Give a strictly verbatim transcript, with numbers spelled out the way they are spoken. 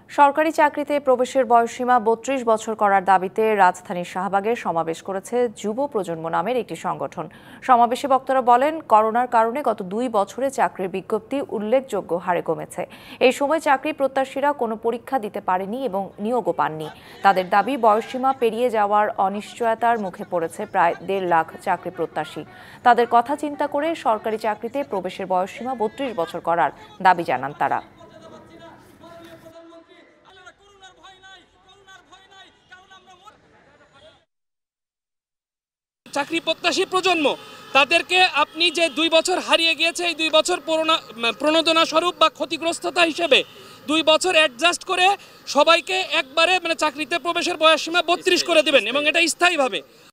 সরকারি চাকরিতে প্রবেশের বয়সসীমা বত্রিশ বছর করার দাবিতে রাজধানীর শাহবাগে সমাবেশ করেছে যুব প্রজন্ম নামের একটি সংগঠন। সমাবেশে বক্তারা বলেন, করোনার কারণে গত দুই বছরে চাকরির বিজ্ঞপ্তি উল্লেখযোগ্য হারে কমেছে। এই সময় চাকরি প্রত্যাশীরা কোনো পরীক্ষা দিতে পারেনি এবং নিয়োগও পাননি। তাদের দাবি, বয়সসীমা পেরিয়ে যাওয়ার অনিশ্চয়তার মুখে পড়েছে প্রায় দেড় লাখ চাকরি প্রত্যাশী। তাদের কথা চিন্তা করে সরকারি চাকরিতে প্রবেশের বয়সসীমা বত্রিশ বছর করার দাবি জানান তারা। চাকরি প্রত্যাশী প্রজন্ম, তাদেরকে আপনি যে দুই বছর হারিয়ে গিয়েছে, এই দুই বছর প্রণোদনা স্বরূপ বা ক্ষতিগ্রস্ততা হিসেবে দুই বছর অ্যাডজাস্ট করে সবাইকে একবারে মানে চাকরিতে প্রবেশের বয়সসীমা বত্রিশ করে দেবেন এবং এটা স্থায়ীভাবে।